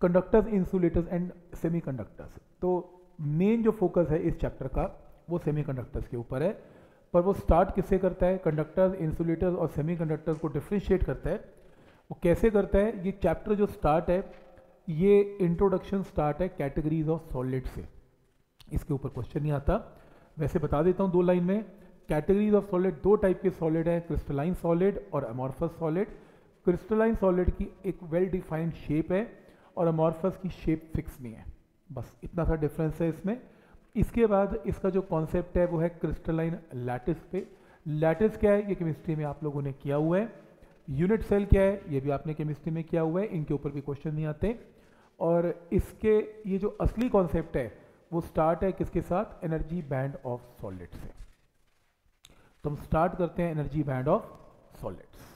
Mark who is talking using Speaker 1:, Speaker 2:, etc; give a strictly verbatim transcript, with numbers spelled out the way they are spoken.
Speaker 1: Conductors, insulators and semiconductors. तो main जो focus है इस चैप्टर का वो सेमीकंडक्टर्स के ऊपर है, पर वो स्टार्ट किससे करता है? कंडक्टर्स, इंसुलेटर्स और सेमीकंडक्टर्स को डिफ्रेंशिएट करता है। वो कैसे करता है? ये चैप्टर जो स्टार्ट है ये इंट्रोडक्शन स्टार्ट है कैटेगरीज ऑफ सॉलिड से। इसके ऊपर क्वेश्चन नहीं आता, वैसे बता देता हूँ दो लाइन में। कैटेगरीज ऑफ सॉलिड, दो टाइप के सॉलिड है, क्रिस्टलाइन सॉलिड और अमॉर्फस सॉलिड। क्रिस्टलाइन सॉलिड की एक वेल डिफाइंड शेप है और अमॉर्फस की शेप फिक्स नहीं है, बस इतना सा डिफरेंस है इसमें। इसके बाद इसका जो कॉन्सेप्ट है वो है क्रिस्टलाइन लैटिस पे। लैटिस क्या है? ये केमिस्ट्री में आप लोगों ने किया हुआ है। यूनिट सेल क्या है? ये भी आपने केमिस्ट्री में किया हुआ है, इनके ऊपर भी क्वेश्चन नहीं आते। और इसके ये जो असली कॉन्सेप्ट है वो स्टार्ट है किसके साथ? एनर्जी बैंड ऑफ सॉलिड से। तो हम स्टार्ट करते हैं एनर्जी बैंड ऑफ सॉलिड्स।